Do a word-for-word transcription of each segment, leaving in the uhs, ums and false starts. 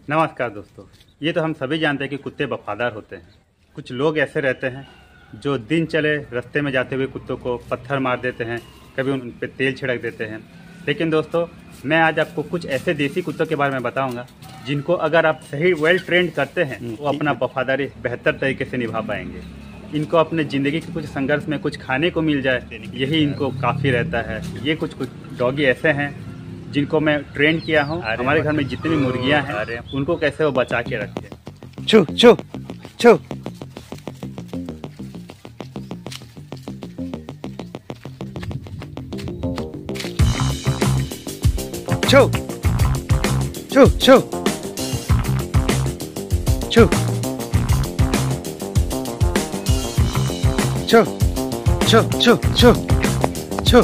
नमस्कार दोस्तों। ये तो हम सभी जानते हैं कि कुत्ते वफादार होते हैं। कुछ लोग ऐसे रहते हैं जो दिन चले रास्ते में जाते हुए कुत्तों को पत्थर मार देते हैं, कभी उन पर तेल छिड़क देते हैं। लेकिन दोस्तों, मैं आज आपको कुछ ऐसे देसी कुत्तों के बारे में बताऊंगा जिनको अगर आप सही वेल ट्रेंड करते हैं वो अपना वफादारी बेहतर तरीके से निभा पाएंगे। इनको अपने ज़िंदगी के कुछ संघर्ष में कुछ खाने को मिल जाए, यही इनको काफ़ी रहता है। ये कुछ कुछ डॉगी ऐसे हैं जिनको मैं ट्रेन किया हूँ। हमारे घर में जितनी भी मुर्गियाँ हैं उनको कैसे वो बचा के रखें। छू छू छू छू छू छू छू छू छू छू छू छू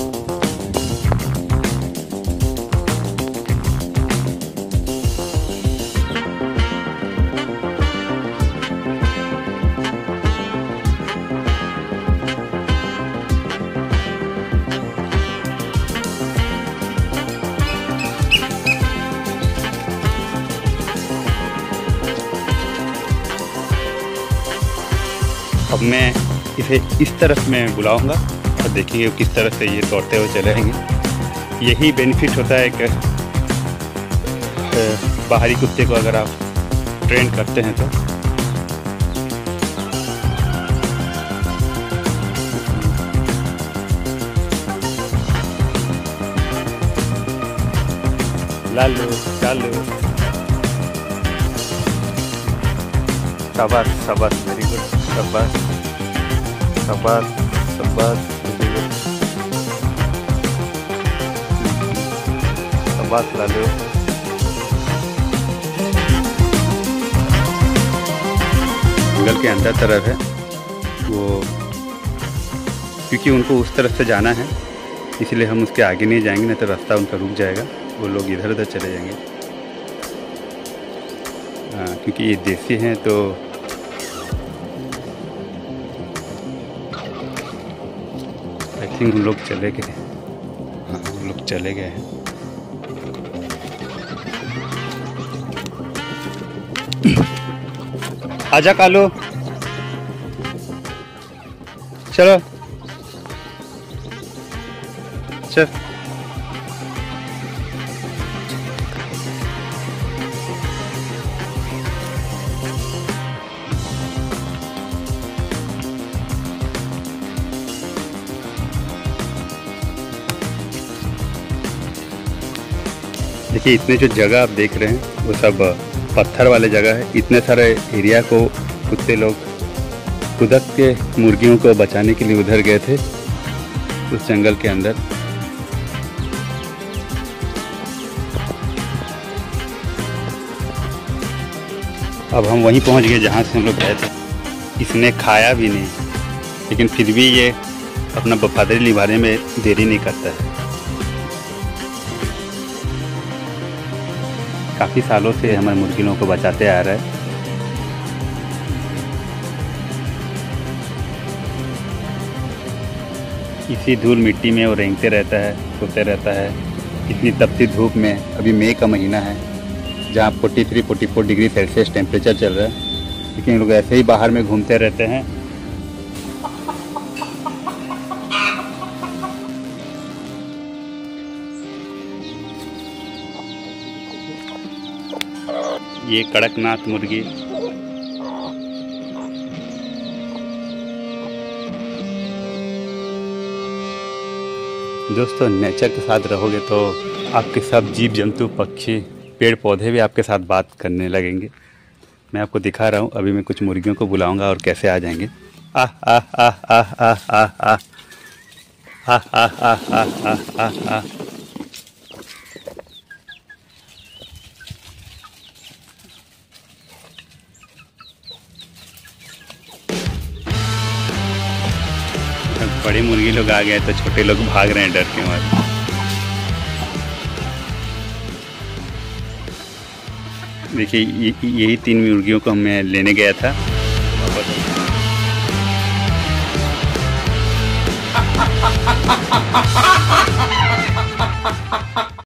अब मैं इसे इस तरफ में बुलाऊंगा और देखेंगे किस तरह से ये दौड़ते हुए चले जाएंगे। यही बेनिफिट होता है कि बाहरी कुत्ते को अगर आप ट्रेन करते हैं तो। लालू चालू शाबाश शाबाश, वेरी गुड, शाबाश शाबाश शाबाश, वेरी गुड, शाबाश लालू। जंगल के अंदर तरफ है वो, क्योंकि उनको उस तरफ से जाना है इसलिए हम उसके आगे नहीं जाएंगे, नहीं तो रास्ता उनका रुक जाएगा, वो लोग इधर उधर चले जाएंगे। हाँ, क्योंकि ये देसी हैं तो आई थिंक उन लोग चले गए। हाँ, उन लोग चले गए हैं। आजा कालू, चलो चल। देखिए, इतने जो जगह आप देख रहे हैं वो सब पत्थर वाले जगह है। इतने सारे एरिया को कुत्ते लोग कुदक के मुर्गियों को बचाने के लिए उधर गए थे उस जंगल के अंदर। अब हम वहीं पहुंच गए जहां से हम लोग गए थे। इसने खाया भी नहीं, लेकिन फिर भी ये अपना वफादारी निभाने में देरी नहीं करता है। काफ़ी सालों से हमारे मुर्गियों को बचाते आ रहा है। इसी धूल मिट्टी में वो रेंगते रहता है, सोते रहता है। इतनी तपती धूप में, अभी मई का महीना है जहाँ तैंतालीस चौवालीस डिग्री सेल्सियस टेम्परेचर चल रहा है, लेकिन लोग ऐसे ही बाहर में घूमते रहते हैं। ये कड़कनाथ मुर्गी दोस्तों, नेचर के साथ रहोगे तो आपके सब जीव जंतु, पक्षी, पेड़ पौधे भी आपके साथ बात करने लगेंगे। मैं आपको दिखा रहा हूँ। अभी मैं कुछ मुर्गियों को बुलाऊंगा और कैसे आ जाएंगे। आ आ आ आ आ आ आ आ आ आ आ आ आ। बड़े मुर्गी लोग आ गए तो छोटे लोग भाग रहे हैं डर के मारे। देखिए, यही तीन मुर्गियों को मैं लेने गया था। ha ha ha ha ha ha ha ha ha ha ha ha